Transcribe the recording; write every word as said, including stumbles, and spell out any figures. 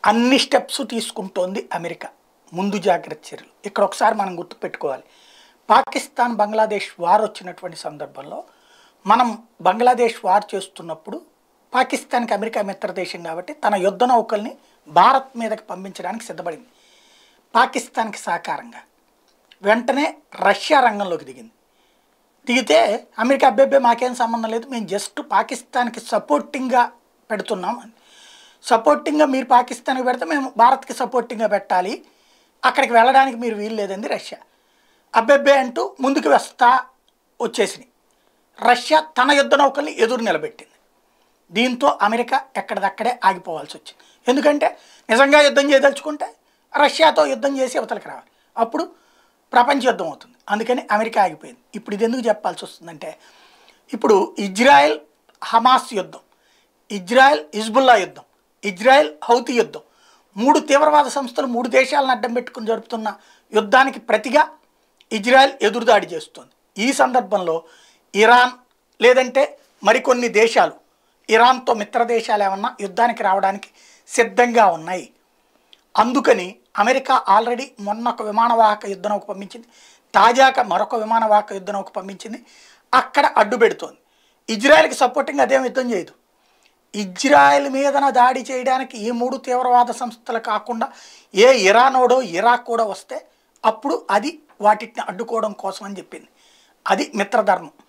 అన్ని స్టెప్స్ తీసుకుంటోంది అమెరికా, ముందు జాగ్రత్త చర్యలు. ఇక్కడ ఒకసారి మనం గుర్తుపెట్టుకోవాలి, పాకిస్తాన్ బంగ్లాదేశ్ వార్ వచ్చినటువంటి సందర్భంలో మనం బంగ్లాదేశ్ వార్ చేస్తున్నప్పుడు పాకిస్తాన్కి అమెరికా మిత్రదేశం కాబట్టి తన యుద్ధ నౌకల్ని భారత్ మీదకి పంపించడానికి సిద్ధపడింది పాకిస్తాన్కి సహకారంగా. వెంటనే రష్యా రంగంలోకి దిగింది. దిగితే అమెరికా అబ్బెబ్బే మాకేం సంబంధం లేదు, మేము జస్ట్ పాకిస్తాన్కి సపోర్టింగ్గా పెడుతున్నాం అని. సపోర్టింగ్గా మీరు పాకిస్తాన్కి పెడితే మేము భారత్కి సపోర్టింగ్గా పెట్టాలి, అక్కడికి వెళ్ళడానికి మీరు వీలు లేదండి రష్యా. అబ్బెబ్బే అంటూ ముందుకు వస్తా వచ్చేసినాయి. రష్యా తన యుద్ధ నౌకల్ని ఎదురు నిలబెట్టింది. దీంతో అమెరికా ఎక్కడిదక్కడే ఆగిపోవాల్సి వచ్చింది. ఎందుకంటే నిజంగా యుద్ధం చేయదలుచుకుంటే రష్యాతో యుద్ధం చేసి అవతలకి రావాలి, అప్పుడు ప్రపంచ యుద్ధం అవుతుంది. అందుకని అమెరికా ఆగిపోయింది. ఇప్పుడు ఇది ఎందుకు చెప్పాల్సి వస్తుందంటే, ఇప్పుడు ఇజ్రాయెల్ హమాస్ యుద్ధం, ఇజ్రాయెల్ హిజ్బుల్లా యుద్ధం, ఇజ్రాయెల్ హౌతీ యుద్ధం, మూడు తీవ్రవాద సంస్థలు మూడు దేశాలను అడ్డం పెట్టుకుని జరుపుతున్న యుద్ధానికి ప్రతిగా ఇజ్రాయెల్ ఎదురుదాడి చేస్తుంది. ఈ సందర్భంలో ఇరాన్ లేదంటే మరికొన్ని దేశాలు, ఇరాన్తో మిత్ర దేశాలు ఏమన్నా యుద్ధానికి రావడానికి సిద్ధంగా ఉన్నాయి. అందుకని అమెరికా ఆల్రెడీ మొన్న ఒక విమానవాహక యుద్ధ నౌక పంపించింది, తాజాగా మరొక విమానవాహక యుద్ధ నౌక పంపించింది, అక్కడ అడ్డు పెడుతోంది. ఇజ్రాయెల్కి సపోర్టింగ్ అదేం యుద్ధం చేయదు. ఇజ్రాయెల్ మీదన దాడి చేయడానికి ఈ మూడు తీవ్రవాద సంస్థలు కాకుండా ఏ ఇరానోడో ఇరాక్ కూడా వస్తే అప్పుడు అది వాటిని అడ్డుకోవడం కోసం అని చెప్పింది. అది మిత్రధర్మం.